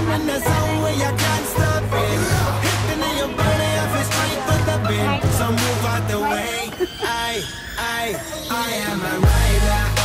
in the zone where you can't stop it. Hitting in your body, I feel straight to the bin. So move out the way. I am a rider.